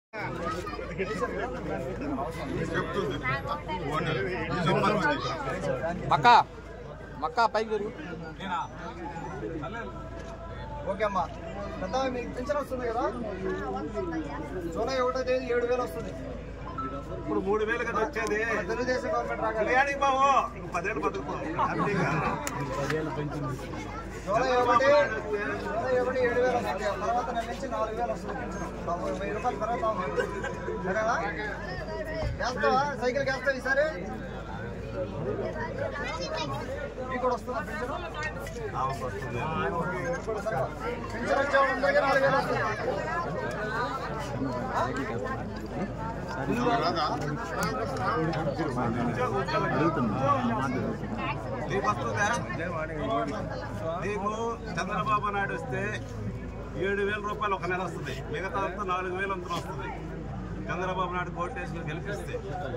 మక్కా పైకి జరుగు. ఓకే అమ్మా, పెద్ద మీకు పింఛన్ వస్తుంది కదా, జూలై 1వ తేదీ 7,000 వస్తుంది. ఇప్పుడు 3,000 కదా వచ్చేది. తెలుగుదేశం గవర్నమెంట్ రాగానే జూలై 1 జూలై 1 7,000 వస్తుంది. తర్వాత నెల నుంచి 4,000 వస్తుంది. 1000 రూపాయలు పెరుగుతా ఉంది. సరేనా? వేస్తావా? సైకిల్ వేస్తావా ఈసారి? మీకు కూడా వస్తుందా పింఛను? పింఛన్ వచ్చేవాడు దగ్గర 4,000 వస్తుంది. నీకు చంద్రబాబు నాయుడు వస్తే 7,000 రూపాయలు ఒక నెల వస్తుంది, మిగతా 4,000 అంతా వస్తుంది. చంద్రబాబు నాయుడు కోటేశ్వరు గెలిపిస్తే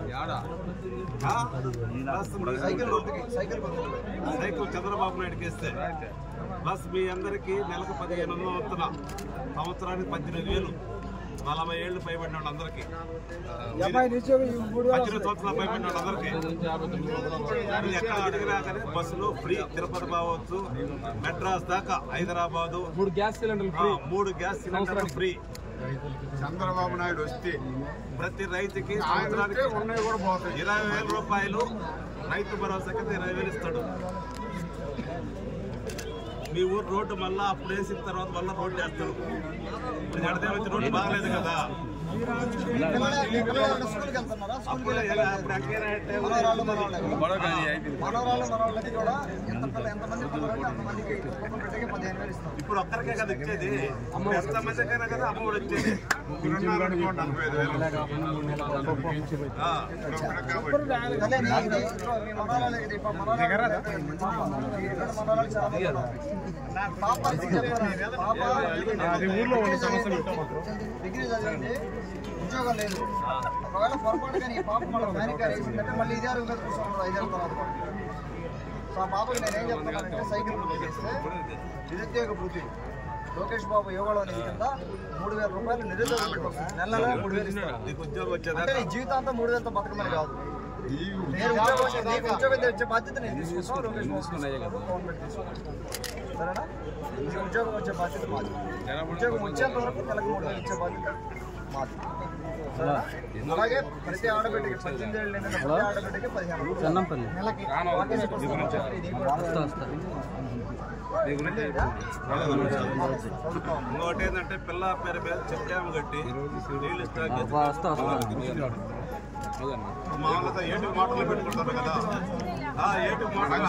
సైకిల్ చంద్రబాబు నాయుడుకి ఇస్తే ప్లస్ మీ అందరికీ నెలకు 1,500 వస్తున్నా, సంవత్సరానికి 18,000. 40 ఏళ్ళు పైబడిన వాళ్ళందరికీ, 18 సంవత్సరాలు పైబడిన వాళ్ళందరికీ ఎక్కడ అడిగినా కానీ బస్సులు ఫ్రీ. తిరుపతి కావచ్చు, మెడ్రాస్ దాకా, హైదరాబాదు 3 గ్యాస్ సిలిండర్లు ఫ్రీ. చంద్రబాబు నాయుడు వస్తే ప్రతి రైతుకి సంవత్సరానికి 20,000 రూపాయలు రైతు భరోసా కింద 20,000 ఇస్తాడు. మీ ఊరు రోడ్డు మళ్ళా అప్పుడు వేసిన తర్వాత మళ్ళీ రోడ్డు వేస్తాడు. ఇప్పుడు ఎడదే వచ్చి రోడ్డు బాగలేదు కదా. ఇప్పుడు ఒక్కరికే కదా ఇచ్చేది, ఎంత మందికైనా కదా అమ్మఒడి వచ్చేది. డిగ్రీ చదివింది, ఉద్యోగం లేదు. ఒకవేళ పొరపాటుగా నీ పాప మన అమెరికా వేసిందంటే మళ్ళీ ఇదే అరుగు మీద కూర్చోండి 5 ఏళ్ళ తర్వాత. సో ఆ పాపకి నేనేం చెప్తున్నానంటే సైకిల్ వృత్తి చేస్తే నిరుద్యోగ వృత్తి లోకేష్ బాబు యోగాలో నిధి కింద 3,000 రూపాయలు నిరుద్యోగ నెల 3,000 ఇస్తాడు. అంటే నీ జీవితాంతం 3,000తో బతకమని కాదు, నేను ఉద్యోగం తెచ్చే బాధ్యత నేను తీసుకుంటాను. లోకేష్ బాబు గవర్నమెంట్ తీసుకుంటాను. సరేనా? నీకు ఉద్యోగం వచ్చే బాధ్యత మాది. ఉద్యోగం వచ్చేంత వరకు నెలకు 3,000 ఇచ్చే బాధ్యత మాది. అలాగే ప్రతి ఆడబిడ్డకి 18 ఏళ్ళు నిండిన ప్రతి ఆడబిడ్డకి 15,000 నెలకి. ఇంకోటి ఏంటంటే పిల్ల పేరు మీద చెప్తాము కట్టి నీళ్ళు మామూలుగా ఏటు మాటలు పెట్టుకుంటారు కదా, ఆ ఏటు మాటలు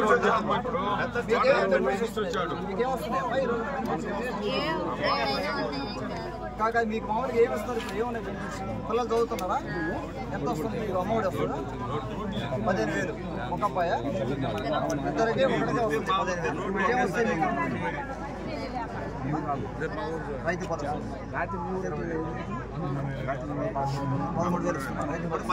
కాక మీకు మామూలుగా ఏమి వస్తారు? ఇప్పుడు ఏమన్నా బెనిఫిట్స్? పిల్లలు చదువుతున్నారా? ఎంత వస్తుంది మీకు? అమ్మఒడి వస్తుందా? 15,000 ఒక అబ్బాయ, ఇద్దరికి ఒకటికే వస్తుంది 15,000. ఏమొస్తాయి మీకు? రైతు భరోసా 13,000 ఇస్తున్నారు. రైతు భరోసా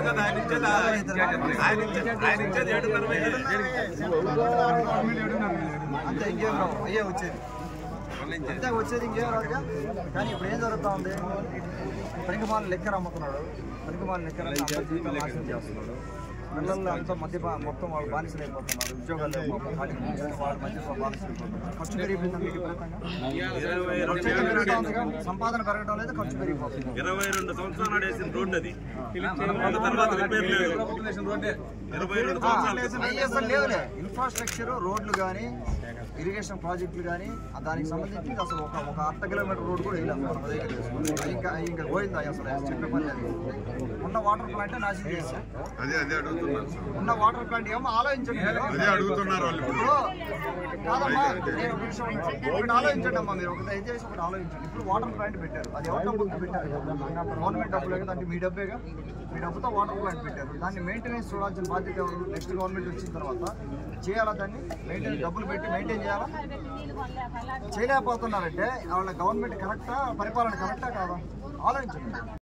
అంతే, ఇంకేం రావు. అయ్యే వచ్చేది, అంతే వచ్చేది, ఇంకేం రాదుగా. కానీ ఇప్పుడు ఏం జరుగుతూ ఉంది? పనికిమాల లెక్కర అమ్ముతున్నాడు, పనికిమాల లెక్కర జీవితం నాశనం చేస్తున్నాడు. పిల్లలు అంతా మొత్తం వాళ్ళు బానిసలు అయిపోతున్నారు. ఉద్యోగాలు వాళ్ళ మధ్య బానిసలు అయిపోతున్నారు. ఖర్చు పెరిగిపోతుంది. సంపాదన పెరగడం లేదు, ఖర్చు పెరిగిపోతుంది. 22 సంవత్సరాలు వేసిన రోడ్డు అది, తర్వాత రిపేర్ లేదు. 22 సంవత్సరాలు లేదులే. ఇన్ఫ్రాస్ట్రక్చర్, రోడ్లు కానీ, ఇరిగేషన్ ప్రాజెక్టులు కానీ దానికి సంబంధించి అసలు ఒక 1/2 కిలోమీటర్ రోడ్డు కూడా వేయలేదు. ఇంకా పోయింది అసలు చెప్పే పని లేదు. ఉన్న వాటర్ ప్లాంట్ నాశనం చేశారు. ఉన్న వాటర్ ప్లాంట్ ఏమో ఆలోచించండి. కాదమ్మా, నేను ఒకటి ఆలోచించండి అమ్మా, మీరు ఒకటి దయచేసి ఒకటి ఆలోచించండి. ఇప్పుడు వాటర్ ప్లాంట్ పెట్టారు, అది ఎవరి డబ్బులు పెట్టారు? గవర్నమెంట్ డబ్బులే కదా, అంటే మీ డబ్బేగా. మీ డబ్బుతో వాటర్ ప్లాంట్ పెట్టారు. దాన్ని మెయింటెనెన్స్ చూడాల్సిన బాధ్యత ఎవరు? నెక్స్ట్ గవర్నమెంట్ వచ్చిన తర్వాత చేయాలా? దాన్ని మెయింటెనెన్స్ డబ్బులు పెట్టి మెయింటైన్ చేయాలా? చేయలేకపోతున్నారంటే వాళ్ళ గవర్నమెంట్ కరెక్టా, పరిపాలన కరెక్టా కాదా? ఆలోచించండి.